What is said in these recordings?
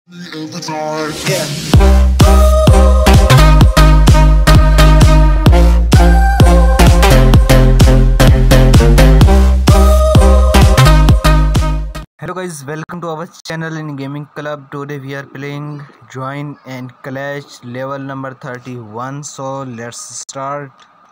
Every time. Yeah. Hello guys, welcome to our channel in gaming club. Today we are playing join and clash level number 31. So let's start.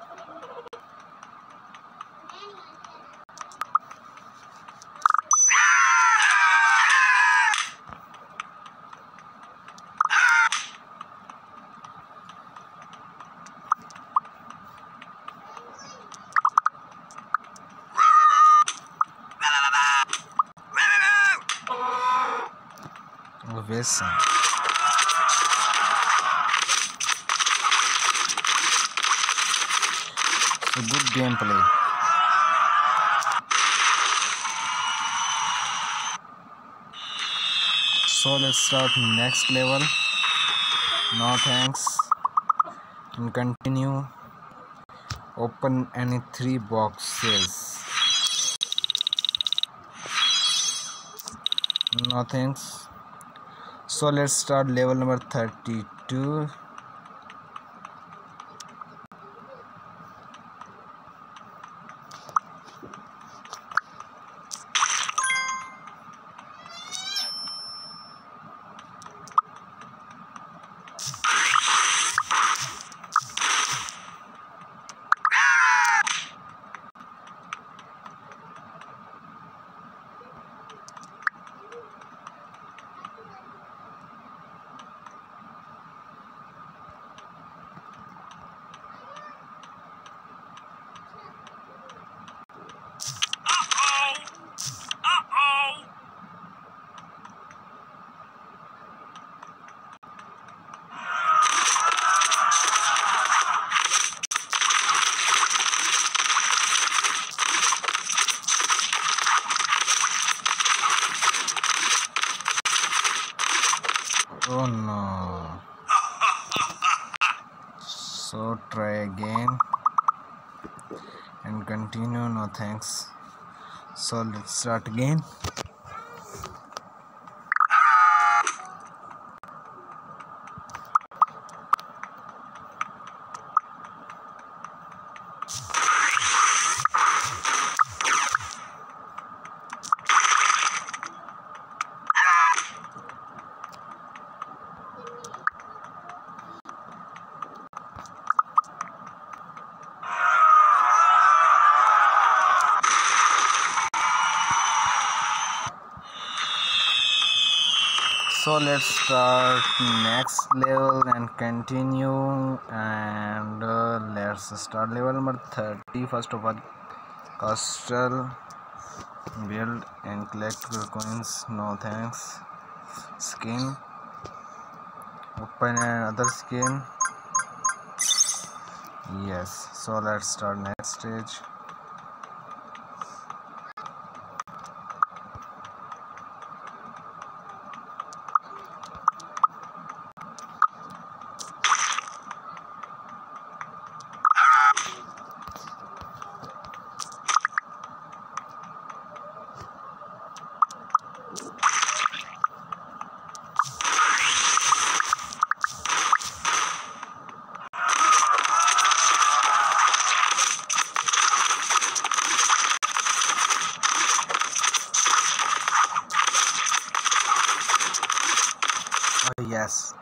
Listen. So good gameplay. So let's start next level. No thanks. And continue. Open any 3 boxes. No thanks. So let's start level number 32. Oh no. So try again and continue. No thanks. So let's start again. So let's start next level and continue, and let's start level number 30. First of all, castle, build and collect coins. No thanks. Skin, open another skin. Yes. So let's start next stage. Yes.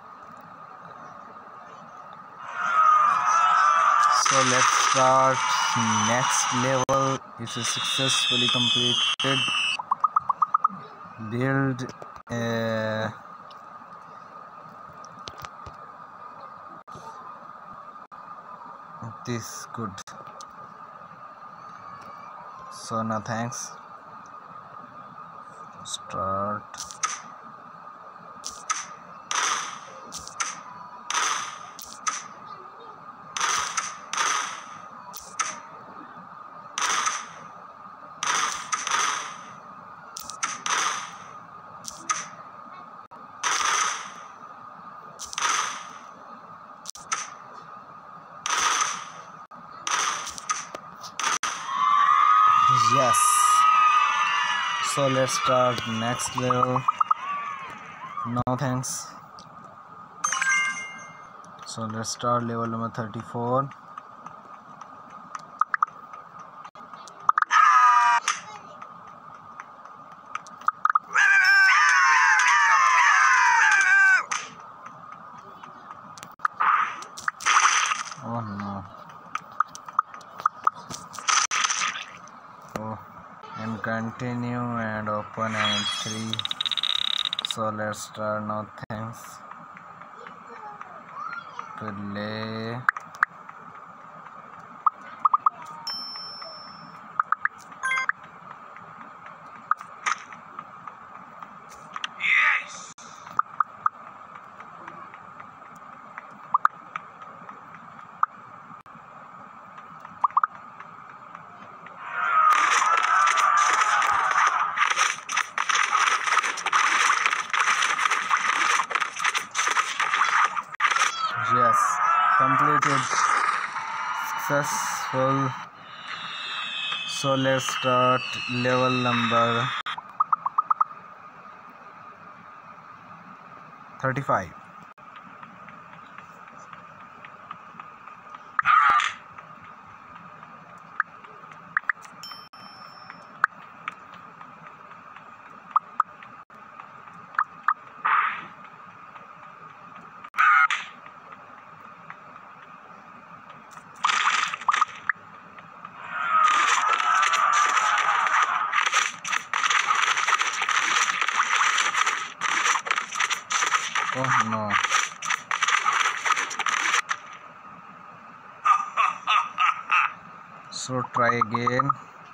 So let's start next level. It is successfully completed. Build this good. So no thanks. Start. Yes. So let's start next level. No thanks. So let's start level number 34. Oh no. Oh, and continue and open and 3. So let's start now. Thanks. Play. Yes! Yes, completed. Successful. So let's start level number 35. Oh no. So try again.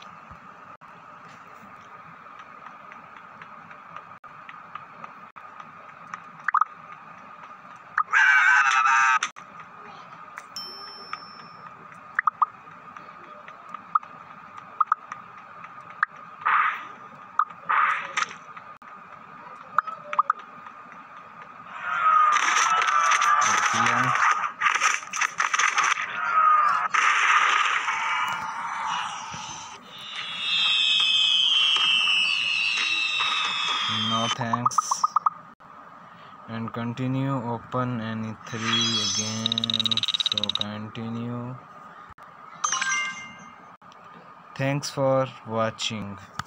Again. No thanks. And continue. Open any 3 again. So continue. Thanks for watching.